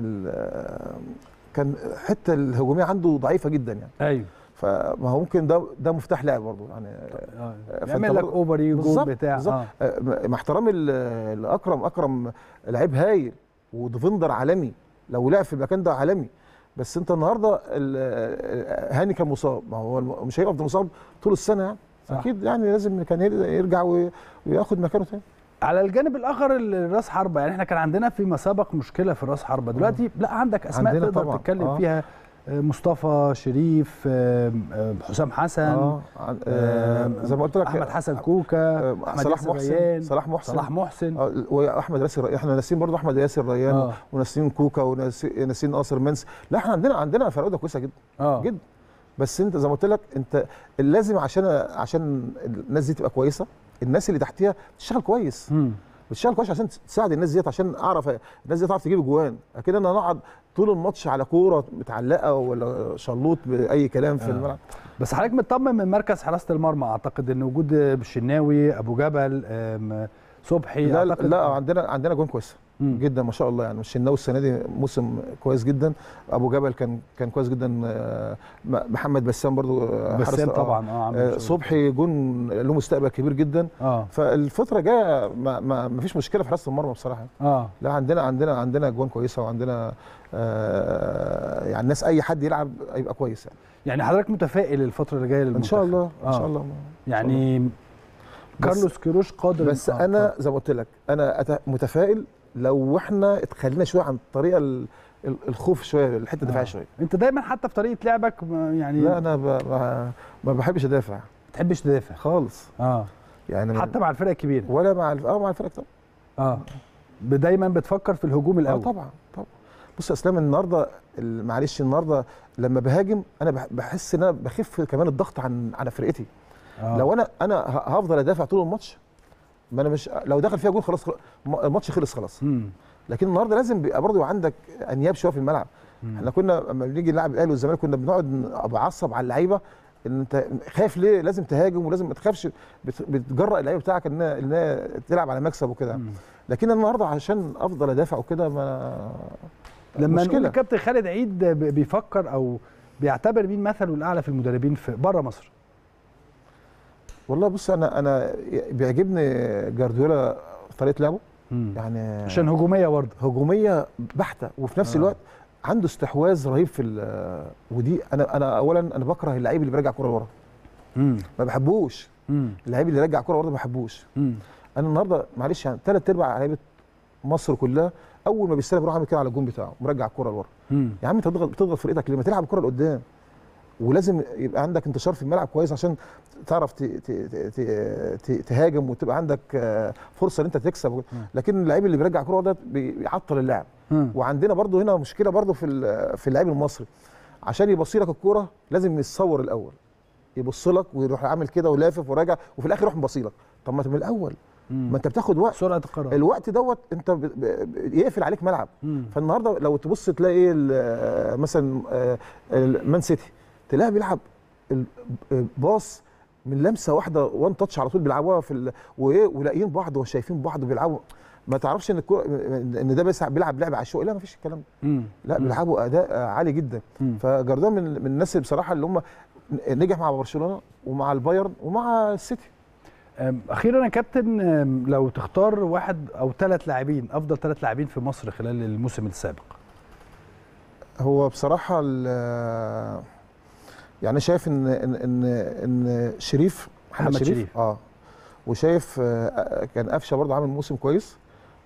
كان حته الهجوميه عنده ضعيفه جدا يعني. ايوه فما هو ممكن ده ده مفتاح لعب برضه يعني. آه. يعمل لك اوفر جول بتاع بالظبط. آه. مع احترامي لاكرم، اكرم لعيب هايل وديفندر عالمي، لو لعب في المكان ده عالمي، بس انت النهارده هاني كان مصاب، ما هو مش هيفضل مصاب طول السنه يعني. اكيد يعني لازم كان يرجع وياخد مكانه تاني. على الجانب الاخر الراس حربه، يعني احنا كان عندنا فيما سبق مشكله في الراس حربه، دلوقتي لا عندك اسماء تقدر طبعًا. تتكلم آه. فيها مصطفى شريف، حسام حسن، اه, آه زي ما قلت لك احمد حسن كوكا، احمد صلاح محسن صلاح محسن صلاح محسن آه واحمد ياسر، احنا ناسيين برضه احمد ياسر ريان آه. وناسيين كوكا وناسيين ناصر منس. لا احنا عندنا عندنا فراوده كويسه جدا آه. جدا، بس انت زي ما قلت لك انت لازم عشان عشان الناس دي تبقى كويسه الناس اللي تحتيها تشتغل كويس. م. بتشتغل كويس عشان تساعد الناس ديت، عشان اعرف الناس دي تعرف تجيب اجوان. اكيد انا نقعد طول الماتش على كوره متعلقه ولا شلوط باي كلام في آه. الملعب. بس حضرتك مطمن من مركز حراسه المرمى؟ اعتقد ان وجود الشناوي، ابو جبل، صبحي، لا اعتقد لا عندنا عندنا جوان كويسه جدا ما شاء الله يعني. الشناوي السنه دي موسم كويس جدا، ابو جبل كان كان كويس جدا، محمد بسام برضو بسام طبعا اه صبحي جون له مستقبل كبير جدا. اه فالفتره جايه ما, ما, ما فيش مشكله في حراسه المرمى بصراحه. اه لا عندنا عندنا عندنا جوان كويسه، وعندنا آه يعني الناس اي حد يلعب هيبقى كويس يعني. يعني حضرتك متفائل الفتره اللي جايه للمنتخب؟ ان شاء الله آه. ان شاء الله يعني كارلوس كيروش قادر. بس آه. انا زي ما قلت لك انا متفائل لو احنا اتخلينا شويه عن الطريقه الخوف شويه، الحته الدفاعيه آه. شويه. انت دايما حتى في طريقه لعبك يعني لا انا ما بحبش ادافع. ما بتحبش تدافع خالص اه يعني حتى مع الفرق الكبيره ولا مع اه مع الفرق طبعا. اه دايما بتفكر في الهجوم الاول. اه طبعا طبعا. بص يا اسلام النهارده معلش النهارده لما بهاجم انا بحس ان انا بخف كمان الضغط عن على فرقتي. آه. لو انا انا هفضل ادافع طول الماتش ما انا مش لو دخل فيها جول خلاص الماتش خلص خلاص. مم. لكن النهارده لازم بيبقى برضه عندك انياب شويه في الملعب. مم. احنا كنا لما بنيجي نلعب الاهلي والزمالك كنا بنقعد بعصب على اللعيبه ان انت خايف ليه، لازم تهاجم ولازم ما تخافش، بتجرأ اللعيبه بتاعك انها انها تلعب على مكسب وكده. لكن النهارده عشان افضل ادافع وكده ما لما نقول كابتن خالد عيد بيفكر او بيعتبر مين مثله الاعلى في المدربين في بره مصر؟ والله بص انا انا بيعجبني جارديولا طريقه لعبه. مم. يعني عشان هجوميه برضه، هجوميه بحته وفي نفس آه. الوقت عنده استحواذ رهيب في ودي. انا انا اولا انا بكره اللعيب اللي بيرجع كوره لورا. امم ما بحبوش. اللعيب اللي يرجع كوره لورا ما بحبوش. امم انا النهارده معلش يعني ثلاث ارباع لعيبه مصر كلها اول ما بيستلم بيروح عامل كده على الجون بتاعه مرجع الكوره لورا. يا عم انت بتضغط بتضغط فرقتك ليه؟ ما تلعب الكوره لقدام. ولازم يبقى عندك انتشار في الملعب كويس عشان تعرف تهاجم وتبقى عندك فرصه ان انت تكسب. لكن اللعيب اللي بيرجع كوره ده بيعطل اللعب. وعندنا برضو هنا مشكله برضو في في اللعيب المصري، عشان يبصي لك الكوره لازم يتصور الاول، يبص لك ويروح عامل كده ولافف وراجع وفي الاخر يروح مبصي لك. طب ما من الاول مم. ما انت بتاخد وقت، سرعه القرار، الوقت دوت انت ب... ب... يقفل عليك ملعب. مم. فالنهارده لو تبص تلاقي ايه مثلا مان سيتي تلاقيه بيلعب باص من لمسه واحده وان تاتش على طول بيلعبوها في ال... وايه ولاقيين بعض وشايفين بعض بيلعبوا. ما تعرفش ان الكو... ان ده بس بيلعب لعب عشوائي، لا ما فيش الكلام ده. لا بيلعبوا اداء عالي جدا. فجارديولا من... من الناس بصراحه اللي هم نجح مع برشلونه ومع البايرن ومع السيتي. اخيرا يا كابتن، لو تختار واحد او ثلاث لاعبين، افضل ثلاث لاعبين في مصر خلال الموسم السابق. هو بصراحه يعني شايف ان ان ان, إن شريف محمد شريف, شريف اه وشايف كان قفشه برضه عامل موسم كويس،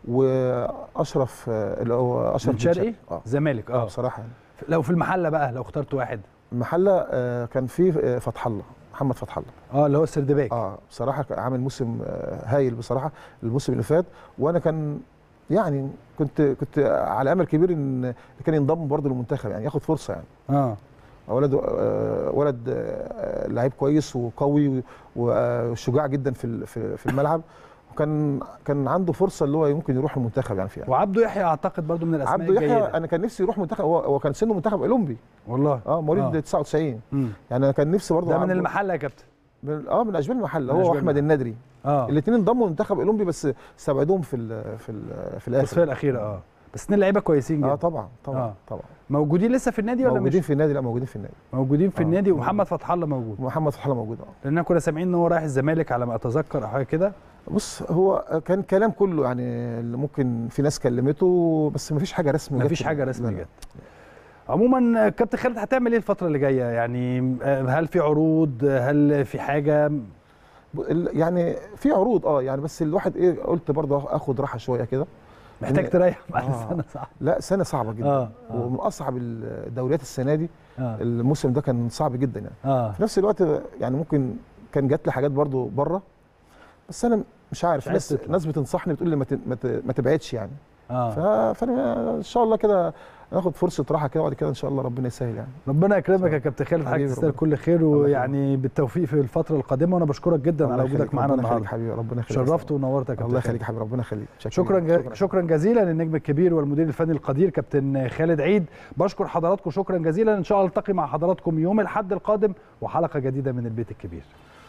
واشرف اللي هو اشرف شرقي اه زمالك اه بصراحه. لو في المحله بقى لو اخترت واحد، المحله آه كان في فتح الله، محمد فتح الله اه اللي هو السردباك. اه بصراحه عامل موسم هايل بصراحه الموسم اللي فات، وانا كان يعني كنت كنت على امل كبير ان كان ينضم برضه للمنتخب يعني ياخد فرصه يعني. اه ولد ولد لعيب كويس وقوي وشجاع جدا في في الملعب، وكان كان عنده فرصه اللي هو ممكن يروح المنتخب يعني فيها. وعبده يحيى اعتقد برضو من الاسماء الجيده. عبده يحيى انا كان نفسي يروح منتخب، هو هو كان سنه منتخب اولمبي والله اه مواليد آه. تسعة وتسعين. مم. يعني انا كان نفسي برضو ده من المحله يا كابتن. من اه من اشبال المحله هو واحمد الندري. اه الاثنين انضموا لمنتخب اولمبي بس استبعدوهم في ال في ال في الاخر التصفيه الاخيره. اه بس اثنين لعيبه كويسين جدا. اه طبعا طبعا آه. طبعا. موجودين لسه في النادي ولا موجودين مش؟ في النادي. لا موجودين في النادي موجودين في آه. النادي. ومحمد فتح الله موجود. محمد فتح الله موجود اه لان كنا سامعين ان هو رايح الزمالك على ما اتذكر او حاجه كده. بص هو كان كلام كله يعني اللي ممكن في ناس كلمته بس ما فيش حاجه رسمي. ما فيش حاجه رسمي جت. عموما كابتن خالد هتعمل ايه الفتره اللي جايه؟ يعني هل في عروض؟ هل في حاجه؟ يعني في عروض اه يعني بس الواحد ايه قلت برضه اخد راحه شويه كده. محتاج تريح بعد آه سنه صعبه. لا سنه صعبه جدا. آه آه. ومن اصعب الدوريات السنه دي. آه. الموسم ده كان صعب جدا يعني. آه. في نفس الوقت يعني ممكن كان جات لي حاجات برضه بره، بس انا مش عارف. مش ناس ناس بتنصحني بتقول لي ما ما تبعدش يعني. اه فانا ان شاء الله كده ناخد فرصه راحه كده وبعد كده ان شاء الله ربنا يسهل يعني. ربنا يكرمك يا كابتن خالد، حضرتك تستاهل كل خير ويعني بالتوفيق في الفتره القادمه، وانا بشكرك جدا على وجودك معانا النهارده. ربنا يخليك حبيبي، ربنا يخليك. شرفت ونورت يا كابتن. الله يخليك يا حبيبي، ربنا يخليك. شكرا شكرا, شكرا جزيلا للنجم الكبير والمدير الفني القدير كابتن خالد عيد. بشكر حضراتكم شكرا جزيلا. ان شاء الله التقي مع حضراتكم يوم الاحد القادم وحلقه جديده من البيت الكبير.